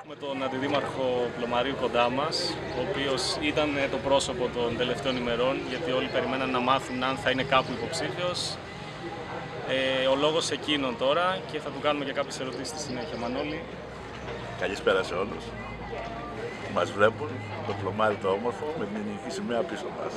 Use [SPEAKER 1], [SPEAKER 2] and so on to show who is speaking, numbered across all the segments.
[SPEAKER 1] Με τον Αντιδήμαρχο Πλωμαρίου κοντά μας, ο οποίος ήταν το πρόσωπο των τελευταίων ημερών, γιατί όλοι περιμέναν να μάθουν αν θα είναι κάπου υποψήφιος. Ο λόγος εκείνον τώρα και θα του κάνουμε και κάποιες ερωτήσεις στη συνέχεια. Μανώλη.
[SPEAKER 2] Καλησπέρα σε όλους που μας βλέπουν, το Πλωμάρι το όμορφο με την ελληνική σημαία πίσω μας.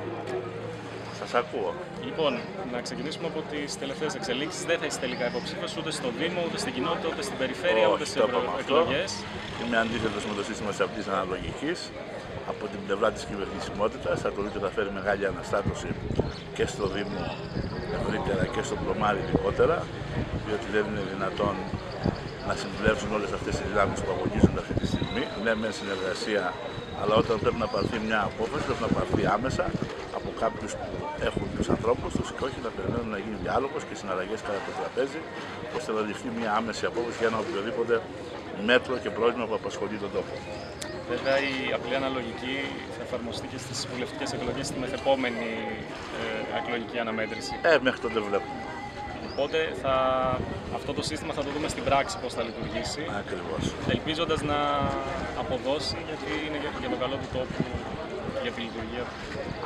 [SPEAKER 2] Σας ακούω.
[SPEAKER 1] Λοιπόν, να ξεκινήσουμε από τις τελευταίες εξελίξεις. Δεν θα είσαι τελικά υποψήφιος ούτε στο Δήμο, ούτε στην κοινότητα, ούτε στην περιφέρεια, ούτε στις ευρωεκλογές.
[SPEAKER 2] Είμαι αντίθετος με το σύστημα της απλής αναλογικής. Από την πλευρά της κυβερνησιμότητας, θα το δείτε, θα φέρει μεγάλη αναστάτωση και στο Δήμο ευρύτερα και στο Πλωμάρι ειδικότερα, διότι δεν είναι δυνατόν να συμπλέψουν όλες αυτές οι δυνάμεις που αγωνίζονται αυτή τη στιγμή. Ναι, με συνεργασία, αλλά όταν πρέπει να πάρθει μια απόφαση, πρέπει να πάρθει άμεσα από κάποιους που έχουν τους ανθρώπους τους και όχι να περιμένουν να γίνει διάλογος και συναλλαγές κατά το τραπέζι, ώστε να ληφθεί μια άμεση απόφαση για ένα οποιοδήποτε μέτρο και πρόβλημα που απασχολεί τον τόπο.
[SPEAKER 1] Βέβαια, η απλή αναλογική θα εφαρμοστεί και στις βουλευτικές εκλογές στη μεθεπόμενη εκλογική αναμέτρηση.
[SPEAKER 2] Μέχρι τότε βλέπουμε.
[SPEAKER 1] Οπότε αυτό το σύστημα θα το δούμε στην πράξη πώς θα λειτουργήσει.
[SPEAKER 2] Ακριβώς.
[SPEAKER 1] Ελπίζοντας να αποδώσει, γιατί είναι για το καλό του τόπου, για τη λειτουργία του.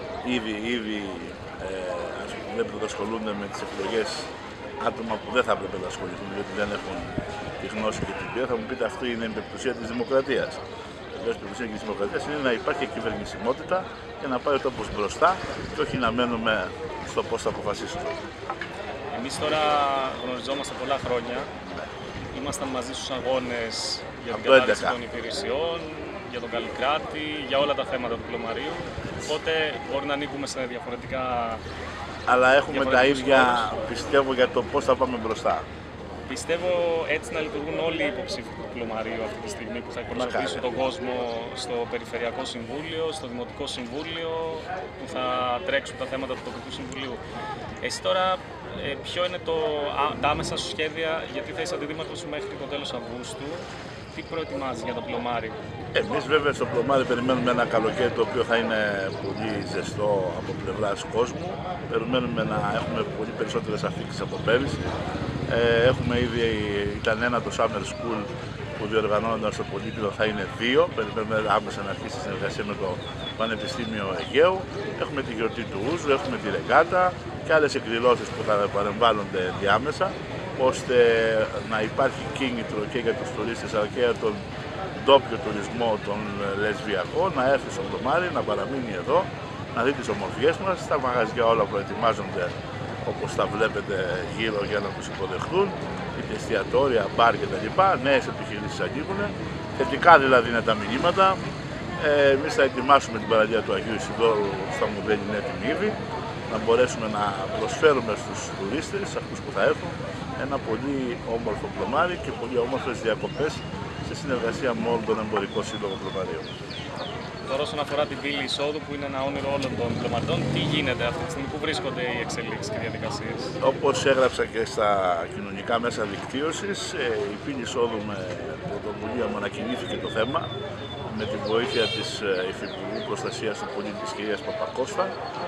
[SPEAKER 2] Ήδη βλέπετε ότι ασχολούνται με τις εκλογές άτομα που δεν θα έπρεπε να ασχοληθούν, γιατί δεν έχουν τη γνώση και την πείρα. Θα μου πείτε, αυτή είναι η υπερπτουσία της δημοκρατίας. Η υπερπτουσία της δημοκρατίας είναι να υπάρχει κυβερνησιμότητα και να πάει ο τόπος μπροστά και όχι να μένουμε στο πώς θα αποφασίσουν.
[SPEAKER 1] Εμείς τώρα γνωριζόμαστε πολλά χρόνια. Ήμασταν μαζί στους αγώνες για την κατάρτιση των υπηρεσιών, για τον Καλλικράτη, για όλα τα θέματα του Πλωμαρίου. Οπότε μπορεί να ανήκουμε σε διαφορετικά.
[SPEAKER 2] Αλλά έχουμε τα ίδια, πιστεύω, για το πώς θα πάμε μπροστά.
[SPEAKER 1] Πιστεύω έτσι να λειτουργούν όλοι οι υποψήφοι του Πλωμαρίου αυτή τη στιγμή που θα εκπροσωπήσουν τον κόσμο στο Περιφερειακό Συμβούλιο, στο Δημοτικό Συμβούλιο, που θα τρέξουν τα θέματα του Τοπικού Συμβουλίου. Εσύ τώρα, ποιο είναι τα άμεσα σου σχέδια, γιατί θα είσαι αντιδήμαρχος μέχρι το τέλος Αυγούστου, τι προετοιμάζεις για το Πλωμάρι?
[SPEAKER 2] Εμείς βέβαια στο Πλωμάρι περιμένουμε ένα καλοκαίρι το οποίο θα είναι πολύ ζεστό από πλευράς κόσμου. Περιμένουμε να έχουμε πολύ περισσότερες αφήξεις από πέρυσι. Ήταν ένα το Summer School που διοργανώνονταν στο Πολύκειο, θα είναι 2. Περιμένουμε άμεσα να αρχίσει η συνεργασία με το Πανεπιστήμιο Αιγαίου. Έχουμε τη γιορτή του Ούζου, έχουμε τη ρεγκάτα και άλλες εκδηλώσεις που θα παρεμβάλλονται διάμεσα, ώστε να υπάρχει κίνητρο και για τους τουρίστες αλλά και για τον ντόπιο τουρισμό των λεσβιακών να έρθει στο Πλωμάρι, να παραμείνει εδώ, να δει τις ομορφιές μας. Τα μαγαζιά όλα προετοιμάζονται όπως τα βλέπετε γύρω για να τους υποδεχτούν, είτε εστιατόρια, μπαρ κτλ. Νέες επιχειρήσεις ανοίγουν. Θετικά δηλαδή είναι τα μηνύματα. Εμείς θα ετοιμάσουμε την παραλία του Αγίου Ισιδώρου στα Μουδέλη, είναι έτοιμη ήδη, να μπορέσουμε να προσφέρουμε στους τουρίστες, αυτούς που θα έρθουν, ένα πολύ όμορφο Πλωμάρι και πολύ όμορφες διακοπές σε συνεργασία με όλο τον Εμπορικό Σύλλογο Πλωμαρίων.
[SPEAKER 1] Τώρα, όσον αφορά την πύλη εισόδου, που είναι ένα όνειρο όλων των πλωματών, τι γίνεται αυτή τη στιγμή, πού βρίσκονται οι εξελίξεις και οι διαδικασίες?
[SPEAKER 2] Όπως έγραψα και στα κοινωνικά μέσα δικτύωσης, η πύλη εισόδου με πρωτοβουλία μου ανακοινήθηκε το θέμα με τη βοήθεια της Υφυπουργού Προστασίας του Πολίτη της κυρίας Παπακώστα.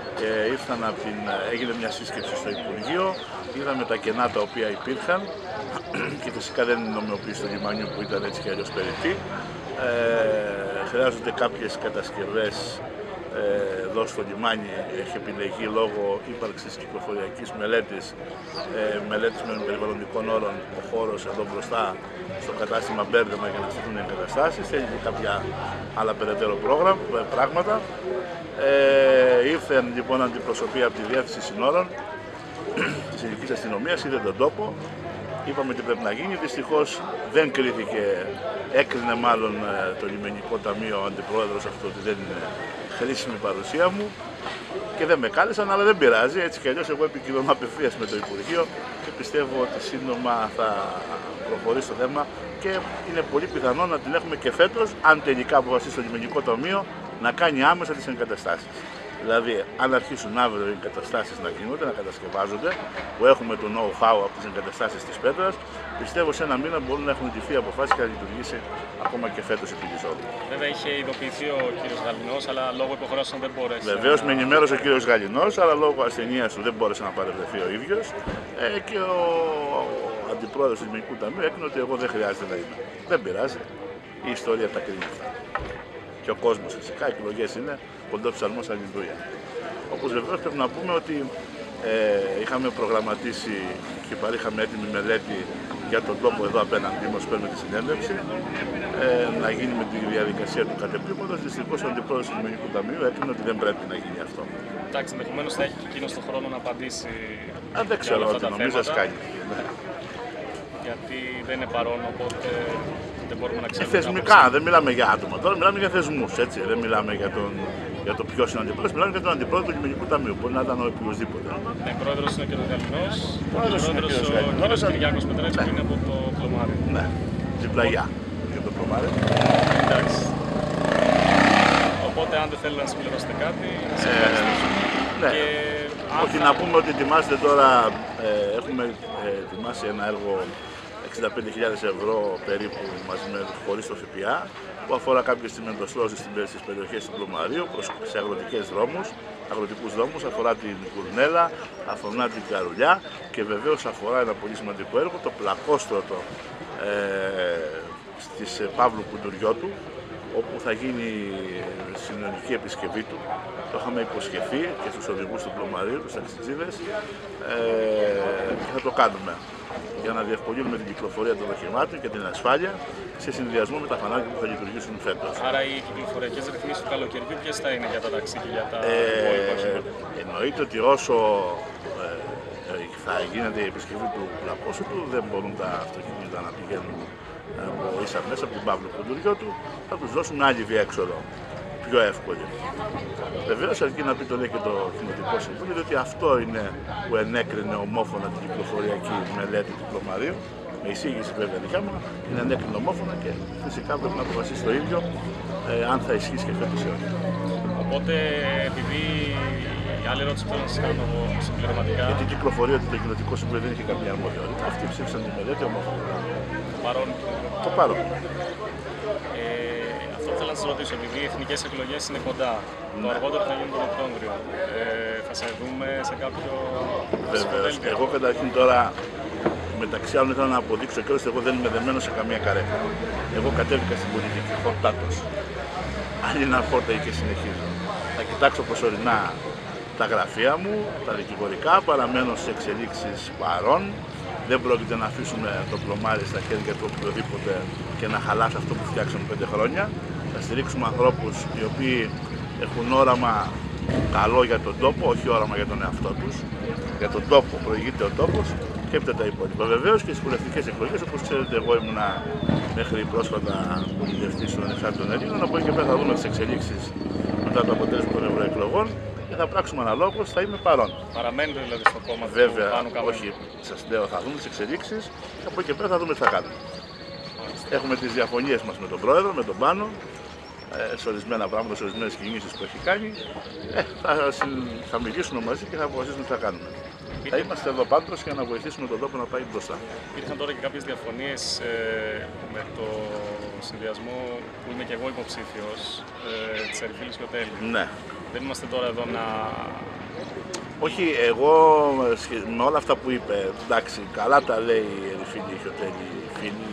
[SPEAKER 2] Έγινε μια σύσκεψη στο Υπουργείο, είδαμε τα κενά τα οποία υπήρχαν και φυσικά δεν είναι νομιμοποίηση του λιμανιού που ήταν έτσι και αλλιώς περιττή. Χρειάζονται κάποιες κατασκευές εδώ στο λιμάνι, έχει επιλεγεί λόγω ύπαρξης κυκλοφοριακής μελέτης με περιβαλλοντικών όρων ο χώρος εδώ μπροστά στο κατάστημα Μπέρδεμα για να στηθούν οι εγκαταστάσεις. Θέλει και κάποια άλλα περαιτέρω πράγματα. Ήρθε λοιπόν αντιπροσωπεία από τη Διεύθυνση Συνόρων της Ελληνικής Αστυνομίας, είδε τον τόπο. Είπαμε τι πρέπει να γίνει. Δυστυχώς δεν κρίθηκε, έκρινε μάλλον το Λιμενικό Ταμείο ο αντιπρόεδρος αυτό ότι δεν είναι χρήσιμη η παρουσία μου και δεν με κάλεσαν, αλλά δεν πειράζει. Έτσι κι αλλιώς εγώ επικοινωνώ απευθείας με το Υπουργείο και πιστεύω ότι σύντομα θα προχωρήσει το θέμα και είναι πολύ πιθανό να την έχουμε και φέτος, αν τελικά αποφασίσει το Λιμενικό Ταμείο να κάνει άμεσα τις εγκαταστάσεις. Δηλαδή, αν αρχίσουν αύριο οι εγκαταστάσεις να γίνονται, να κατασκευάζονται, που έχουμε το know-how από τις εγκαταστάσεις της Πέτρας, πιστεύω σε ένα μήνα μπορούν να έχουν ληφθεί αποφάσεις και να λειτουργήσει ακόμα και φέτος η πύλη εισόδου.
[SPEAKER 1] Βέβαια, είχε ειδοποιηθεί ο κύριος Γαλινός, αλλά λόγω υποχρεώσεων δεν μπόρεσε.
[SPEAKER 2] Βεβαίως, με ενημέρωσε ο κύριος Γαλινός, αλλά λόγω ασθενείας του δεν μπόρεσε να παρευρεθεί ο ίδιος και ο αντιπρόεδρος του Λιμενικού Ταμείου έκρινε ότι εγώ δεν χρειάζεται να είμαι. Δεν πειράζει. η ιστορία τα κρίνει αυτά. Και ο κόσμος φυσικά, οι εκλογές είναι κοντόψαλμος αλληλούια. Όπως βεβαίως πρέπει να πούμε ότι είχαμε προγραμματίσει και παρήχαμε έτοιμη μελέτη για τον τόπο εδώ απέναντι μας, παίρνουμε τη συνέντευξη, να γίνει με τη διαδικασία του κατεπήγοντος. Δυστυχώς ο αντιπρόεδρος του Κοινωνικού Ταμείου έκρινε ότι δεν πρέπει να γίνει αυτό.
[SPEAKER 1] Εντάξει, ενδεχομένως θα έχει και εκείνος τον χρόνο να απαντήσει.
[SPEAKER 2] Δεν ξέρω ότι νομίζω κάνει.
[SPEAKER 1] Γιατί δεν είναι παρόν, οπότε δεν μπορούμε να ξέρουμε.
[SPEAKER 2] Θεσμικά, δεν μιλάμε για άτομα. Τώρα μιλάμε για θεσμούς, έτσι. Δεν μιλάμε για το ποιος είναι ο αντιπρόεδρος, μιλάμε για τον αντιπρόεδρο του Κοινωνικού Ταμείου. Μπορεί να ήταν ο οποιοδήποτε.
[SPEAKER 1] Ναι, πρόεδρος είναι και ο Γαλινός. Πρόεδρος ο Κυριάκος Πετρέτης που είναι από το Πλωμάρι.
[SPEAKER 2] Ναι, την πλαγιά για το Πλωμάρι.
[SPEAKER 1] Εντάξει. Οπότε, αν δεν θέλετε να συμπληρώσετε κάτι, σας ευχαριστήσω.
[SPEAKER 2] Ναι. Όχι, να πούμε ότι ετοιμάζεται τώρα, έχουμε ετοιμάσει ένα έργο 65.000 ευρώ περίπου μαζί με χωρίς το ΦΠΑ, που αφορά κάποιες τσιμεντοστρώσεις στις περιοχές του Πλωμαρίου σε αγροτικούς δρόμους, αφορά την Κουρνέλα, αφορά την Καρουλιά και βεβαίως αφορά ένα πολύ σημαντικό έργο, το πλακόστρωτο στις Παύλου Κουντουριώτου, όπου θα γίνει συνολική επισκευή του. Το είχαμε υποσχεθεί και στους οδηγούς του Πλωμαρίου, τους ταξιτζίδες, και θα το κάνουμε για να διευκολύνουμε την κυκλοφορία των οχημάτων και την ασφάλεια σε συνδυασμό με τα φανάρια που θα λειτουργήσουν φέτος.
[SPEAKER 1] Άρα οι κυκλοφοριακές ρυθμίσεις του καλοκαιριού ποιες θα είναι για τα ταξί και για τα υπόλοιπα οχήματα?
[SPEAKER 2] Εννοείται ότι όσο θα γίνεται η επισκευή του πλακόσωτου, δεν μπορούν τα αυτοκίνητα να πηγαίνουν από ίσα μέσα από την Παύλου Κουντουριώτου, θα τους δώσουν άλλη διέξοδο, πιο εύκολη. Βεβαίως, αρκεί να πει το λέει και το Κοινοτικό Συμβούλιο, διότι αυτό είναι που ενέκρινε ομόφωνα την κυκλοφοριακή μελέτη του Πλωμαρίου, με εισήγηση βέβαια δικιά μου, την ενέκρινε ομόφωνα και φυσικά πρέπει να αποφασίσει το ίδιο αν θα ισχύσει και φέτος ή όχι.
[SPEAKER 1] Οπότε, επειδή η άλλη ερώτηση που θέλω να σας κάνω συμπληρωματικά.
[SPEAKER 2] Γιατί κυκλοφορεί ότι το Κοινοτικό Συμβούλιο δεν είχε καμία αρμοδιότητα. Αυτοί ψήφισαν τη μελέτη ομόφωνα. Το παρόν.
[SPEAKER 1] Αυτό θέλω να σας ρωτήσω, επειδή οι εθνικές εκλογές είναι κοντά, το αργότερο θα γίνει τον Οκτώβριο. Θα σε δούμε σε κάποιο
[SPEAKER 2] ψηφοδέλτιο? Εγώ καταρχήν τώρα, μεταξύ άλλων, ήθελα να αποδείξω και ότι εγώ δεν είμαι δεμένος σε καμία καρέκλα. Εγώ κατέβηκα στην πολιτική χορτάτος. Άλλη ένα φόρτα και συνεχίζω. Θα κοιτάξω προσωρινά τα γραφεία μου, τα δικηγορικά, παραμένω σε εξελίξεις παρών. Δεν πρόκειται να αφήσουμε το Πλωμάρι στα χέρια του οποιοδήποτε και να χαλάσει αυτό που φτιάξαμε 5 χρόνια. Θα στηρίξουμε ανθρώπους οι οποίοι έχουν όραμα καλό για τον τόπο, όχι όραμα για τον εαυτό τους. Για τον τόπο, προηγείται ο τόπος και έπειτα τα υπόλοιπα. Βεβαίως και στις βουλευτικές εκλογές, όπως ξέρετε, εγώ ήμουνα μέχρι πρόσφατα βουλευτής των Ανεξάρτητων Ελλήνων. Από εκεί και πέρα θα δούμε τις εξελίξεις μετά το αποτέλεσμα των ευρωεκλογών και θα πράξουμε αναλόγως, θα είμαι παρόν.
[SPEAKER 1] Παραμένετε δηλαδή στο κόμμα?
[SPEAKER 2] Βέβαια, όχι, σας λέω, θα δούμε τις εξελίξεις και από εκεί και πέρα θα δούμε τι θα κάνουμε. Έχουμε τις διαφωνίες μας με τον πρόεδρο, με τον Πάνο, σε ορισμένα πράγματα, σε ορισμένες κινήσεις που έχει κάνει. Θα μιλήσουμε μαζί και θα αποφασίσουμε τι θα κάνουμε. Θα είμαστε εδώ πάντως για να βοηθήσουμε τον τόπο να πάει μπροστά.
[SPEAKER 1] Υπήρχαν τώρα και κάποιες διαφωνίες με το συνδυασμό που είμαι και εγώ υποψήφιος της Ερυφίλης και Οτέλη.
[SPEAKER 2] Ναι. Δεν
[SPEAKER 1] είμαστε τώρα εδώ να...
[SPEAKER 2] Όχι, εγώ με όλα αυτά που είπε, εντάξει, καλά τα λέει η Ερυφίλη και Οτέλη, οι φίλοι,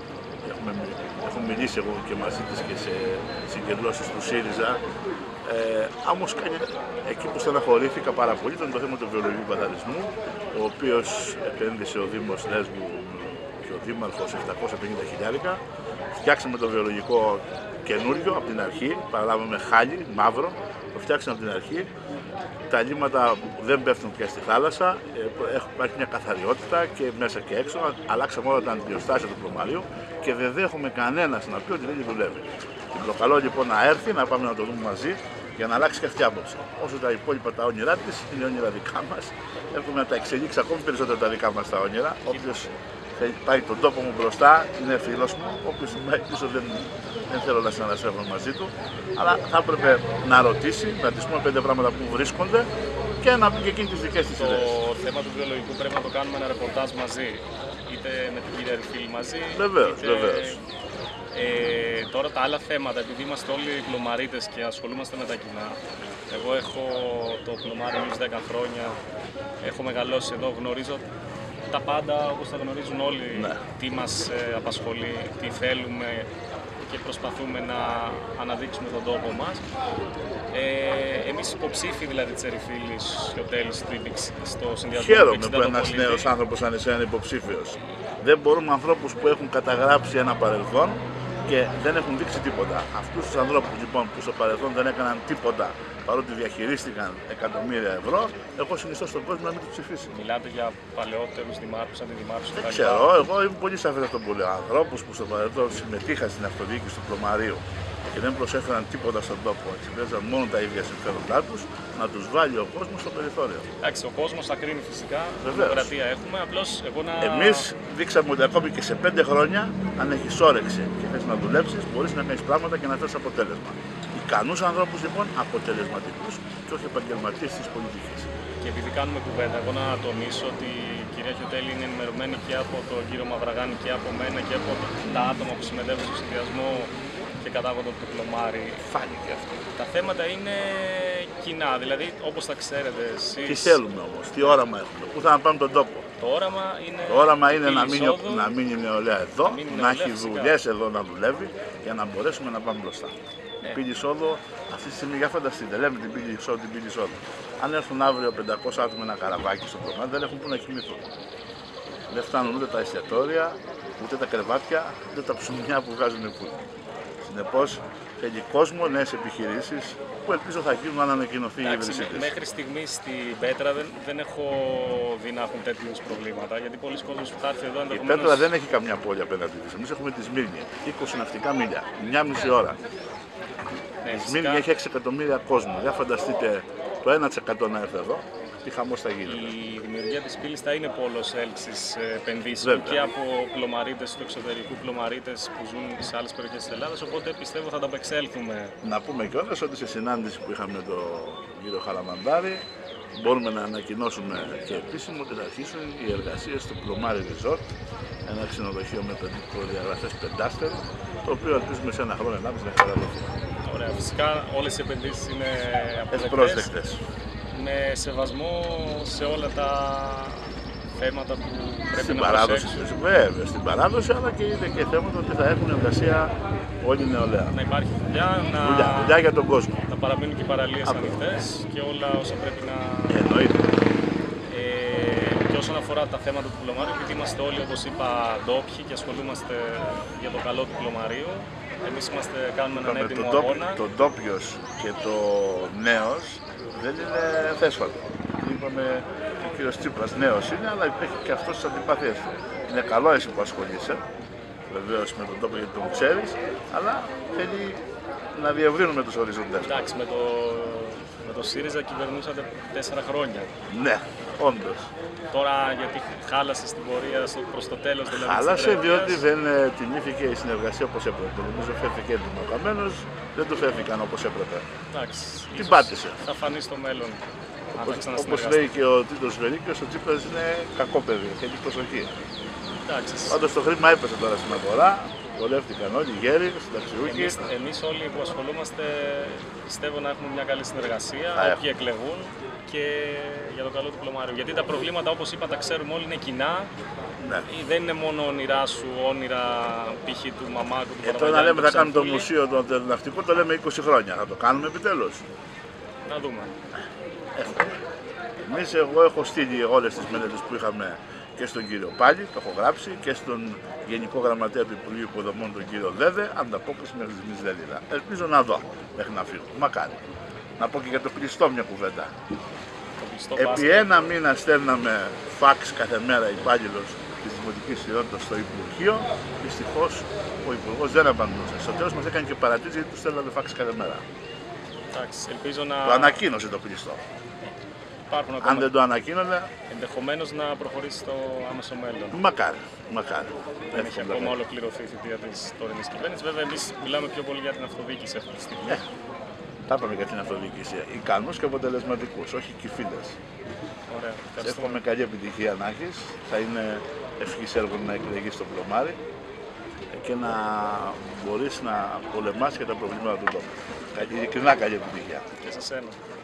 [SPEAKER 2] έχω μιλήσει εγώ και μαζί της και σε συγκεντρώσεις του ΣΥΡΙΖΑ. Όμως εκεί που στεναχωρήθηκα πάρα πολύ ήταν το θέμα του βιολογικού καθαρισμού, ο οποίος επένδυσε ο Δήμος Λέσβου και ο Δήμαρχος 750.000. Φτιάξαμε το βιολογικό καινούριο από την αρχή, παραλάβαμε χάλι, μαύρο, το φτιάξαμε από την αρχή. Τα λίμματα δεν πέφτουν πια στη θάλασσα, υπάρχει μια καθαριότητα και μέσα και έξω. Αλλάξαμε όλα τα αντιδιοστάσια του Πλωμαρίου και δεν δέχομαι κανένας να πει ότι δεν δουλεύει. Την προκαλώ λοιπόν να έρθει, να πάμε να το δούμε μαζί για να αλλάξει και αυτή η άποψη. Όσο τα υπόλοιπα τα όνειρά της είναι όνειρα δικά μας, έχουμε να τα εξελίξει ακόμη περισσότερο τα δικά μας τα όνειρα. Όποιος πάει τον τόπο μου μπροστά είναι φίλος μου, όποιος πάει πίσω δεν θέλω να συναναστρέφω μαζί του. Αλλά θα έπρεπε να ρωτήσει, να της πούμε 5 πράγματα που βρίσκονται και να πει και εκείνη τις δικές της ιδέες.
[SPEAKER 1] Το θέμα του βιολογικού πρέπει να το κάνουμε ένα ρεπορτάζ μαζί, είτε με την κυρία Ερυφίλη μαζί.
[SPEAKER 2] Βεβαίως,
[SPEAKER 1] είτε...
[SPEAKER 2] βεβαίως.
[SPEAKER 1] Τώρα τα άλλα θέματα, επειδή είμαστε όλοι πλωμαρίτες και ασχολούμαστε με τα κοινά. Εγώ έχω το Πλωμάρι 10 χρόνια, έχω μεγαλώσει εδώ, γνωρίζω τα πάντα όπως τα γνωρίζουν όλοι, ναι. Τι μας απασχολεί, τι θέλουμε, και προσπαθούμε να αναδείξουμε τον τόπο μας. Εμείς υποψήφοι δηλαδή της Ερυφίλης και ο Τέλης στο συνδυασμό.
[SPEAKER 2] Χαίρομαι που ένας νέος άνθρωπος σαν εσένα είναι υποψήφιος. Δεν μπορούμε ανθρώπους που έχουν καταγράψει ένα παρελθόν και δεν έχουν δείξει τίποτα. Αυτούς τους ανθρώπους λοιπόν που στο παρελθόν δεν έκαναν τίποτα, παρότι διαχειρίστηκαν εκατομμύρια ευρώ, εγώ συνιστώ στον κόσμο να μην τους ψηφίσει.
[SPEAKER 1] Μιλάτε για παλαιότερους δημάρχους, αντιδημάρχους κτλ.
[SPEAKER 2] Δεν ξέρω, εγώ είμαι πολύ σαφής αυτό που λέω. Ανθρώπους που στο παρελθόν συμμετείχαν στην αυτοδιοίκηση του Πλωμαρίου και δεν προσέφεραν τίποτα στον τόπο, εξυπηρέτησαν μόνο τα ίδια συμφέροντά τους, να τους βάλει ο κόσμος στο περιθώριο.
[SPEAKER 1] Εντάξει, ο κόσμος θα κρίνει φυσικά. Δημοκρατία έχουμε. Απλώς εγώ να.
[SPEAKER 2] Εμείς δείξαμε ότι ακόμη και σε 5 χρόνια, αν έχεις όρεξη και θες να δουλέψεις, μπορείς να κάνεις πράγματα και να φέρεις αποτέλεσμα. Ικανούς ανθρώπους λοιπόν, αποτελεσματικούς και όχι επαγγελματίες της πολιτικής.
[SPEAKER 1] Και επειδή κάνουμε κουβέντα, εγώ να τονίσω ότι η κυρία Χιωτέλη είναι ενημερωμένη και από τον κύριο Μαυραγάνη και από μένα και από τα άτομα που συμμετέχουν στο συνδυασμό και κατάγονται από το Πλωμάρι.
[SPEAKER 2] Φάνηκε αυτό.
[SPEAKER 1] Τα θέματα είναι κοινά, δηλαδή όπως τα ξέρετε εσείς.
[SPEAKER 2] Τι θέλουμε όμως, τι όραμα έχουμε, πού θα πάμε τον τόπο.
[SPEAKER 1] Το
[SPEAKER 2] όραμα είναι να μείνει η νεολαία εδώ, να έχει δουλειές εδώ να δουλεύει για να μπορέσουμε να πάμε μπροστά.
[SPEAKER 1] Ναι.
[SPEAKER 2] Η πύλη εισόδου αυτή τη στιγμή, για φανταστείτε, λέμε την πύλη εισόδου. Αν έρθουν αύριο 500 άτομα ένα καραβάκι στο Πλωμάρι, δεν έχουν που να κοιμηθούν. Δεν φτάνουν ούτε τα εστιατόρια, ούτε τα κρεβάτια, ούτε τα ψωμιά που βγάζουν οι φούρνοι. Συνεπώς, θέλει κόσμο, νέες επιχειρήσεις που ελπίζω θα γίνουν αν ανακοινωθεί η Βρυσίδης.
[SPEAKER 1] Μέχρι στιγμής στην Πέτρα δεν έχω δει να έχουν τέτοιους προβλήματα, γιατί πολλοί κόσμοι που θα έρθει εδώ ενδεχομένως.
[SPEAKER 2] Η Πέτρα δεν έχει καμιά πόλη απέναντι της. Εμείς έχουμε τη Σμύρνη, 20 ναυτικά μίλια, 1,5 ώρα.
[SPEAKER 1] Ναι,
[SPEAKER 2] η Σμύρνη έχει 6 εκατομμύρια κόσμο. Για φανταστείτε το 1% να έρθει εδώ, τι χαμός θα γίνει.
[SPEAKER 1] Η δημιουργία της πύλης θα είναι πόλος έλξης επενδύσεων και από πλωμαρίτες του εξωτερικού, πλωμαρίτες που ζουν σε άλλες περιοχές της Ελλάδας, οπότε πιστεύω θα τα απεξέλθουμε.
[SPEAKER 2] Να πούμε κιόλας ότι σε συνάντηση που είχαμε με τον κύριο Χαραμαντάρη, μπορούμε να ανακοινώσουμε και επίσημα ότι θα αρχίσουν οι εργασίες στο Πλωμάρι Resort, ένα ξενοδοχείο με προδιαγραφές πεντάστερο, το οποίο ελπίζουμε σε ένα χρόνο να καταδοθεί.
[SPEAKER 1] Ωραία, φυσικά όλες οι επενδύσεις είναι
[SPEAKER 2] ευπρόσδεκτες.
[SPEAKER 1] Με σεβασμό σε όλα τα θέματα που πρέπει
[SPEAKER 2] στην
[SPEAKER 1] να
[SPEAKER 2] παράδοση.
[SPEAKER 1] προσέξουν.
[SPEAKER 2] Βέβαια, στην παράδοση, αλλά και είναι και θέματα ότι θα έχουν εργασία όλη η νεολαία.
[SPEAKER 1] Να υπάρχει δουλειά,
[SPEAKER 2] δουλειά για τον κόσμο.
[SPEAKER 1] Να παραμείνουν και οι παραλίες ανοιχτές και όλα όσα πρέπει να.
[SPEAKER 2] Εννοείται.
[SPEAKER 1] Και όσον αφορά τα θέματα του Πλωμαρίου, επειδή είμαστε όλοι, όπως είπα, ντόπιοι και ασχολούμαστε για το καλό του Πλωμαρίου, εμείς κάνουμε έναν έτοιμο αγώνα.
[SPEAKER 2] Το ντόπιος και το νέος δεν είναι θέσφατο. Είπαμε, ο κύριος Τσίπρας νέος είναι, αλλά έχει και αυτός τις αντιπαθίες του. Είναι καλό εσύ που ασχολείσαι, βεβαίως με τον τόπο γιατί τον ξέρεις, αλλά θέλει να διευρύνουμε τους οριζόντες.
[SPEAKER 1] Εντάξει, με το ΣΥΡΙΖΑ κυβερνούσατε 4 χρόνια.
[SPEAKER 2] Ναι, όντως.
[SPEAKER 1] Τώρα γιατί χάλασε στην πορεία προς το τέλος δηλαδή.
[SPEAKER 2] Χάλασε διότι δεν τιμήθηκε η συνεργασία όπως έπρεπε. Νομίζω φέρθηκε έντομα. Ο Καμένος δεν του φέρθηκαν όπως έπρεπε.
[SPEAKER 1] Εντάξει,
[SPEAKER 2] την πάτησε.
[SPEAKER 1] Θα φανεί στο μέλλον.
[SPEAKER 2] Όπως λέει και ο Τίτος Βερίκιος, ο Τσίπρας είναι κακό παιδί, θέλει προσοχή. Πάντως το χρήμα έπεσε τώρα στην αγορά, βολεύτηκαν όλοι οι γέροι, συνταξιούχοι.
[SPEAKER 1] Εμείς όλοι που ασχολούμαστε πιστεύω να έχουμε μια καλή συνεργασία, όποιοι εκλεγούν και για το καλό του Πλωμαρίου. Γιατί τα προβλήματα, όπως είπα, τα ξέρουμε όλοι, είναι κοινά.
[SPEAKER 2] Ναι.
[SPEAKER 1] Δεν είναι μόνο όνειρά σου, όνειρα π.χ. του Μαμάκου, του Παπαγιάννη.
[SPEAKER 2] Τώρα να λέμε θα κάνουμε το μουσείο το ναυτικό, το λέμε 20 χρόνια. Θα το κάνουμε επιτέλους.
[SPEAKER 1] Να δούμε.
[SPEAKER 2] Εγώ έχω στείλει όλες τις μελέτες που είχαμε και στον κύριο Πάλι, το έχω γράψει, και στον Γενικό Γραμματέα του Υπουργείου Υποδομών, τον κύριο Δέδε, ανταπόκριση μέχρι στιγμής δεν είδα. Ελπίζω να δω μέχρι να φύγω. Μακάρι. Να πω και για το κλειστό μια κουβέντα. Επί ένα μήνα στέλναμε φαξ κάθε μέρα υπάλληλος της Δημοτικής Ιδιότητας στο Υπουργείο. Δυστυχώς ο Υπουργός δεν απαντούσε. Στο τέλος μας έκανε και παρατήρηση γιατί του στέλναμε φαξ κάθε μέρα. Το ανακοίνωσε το κλειστό. Αν δεν το ανακοίνωνε,
[SPEAKER 1] ενδεχομένως να προχωρήσει στο άμεσο μέλλον.
[SPEAKER 2] Μακάρι.
[SPEAKER 1] Δεν έχει ακόμα ολοκληρωθεί η θητεία της τωρινής κυβέρνησης. Βέβαια, εμείς μιλάμε πιο πολύ για την αυτοδιοίκηση αυτή τη στιγμή.
[SPEAKER 2] Τα είπαμε για την αυτοδιοίκηση. Ικανούς και αποτελεσματικούς, όχι κυφίλες.
[SPEAKER 1] Ωραία.
[SPEAKER 2] Εύχομαι καλή επιτυχία να έχεις. Θα είναι ευχής έργο να εκλεγείς στο Πλωμάρι και να μπορείς να πολεμάς και τα προβλήματα του τόπου. Ειλικρινά καλή επιτυχία.
[SPEAKER 1] Και σε σένα.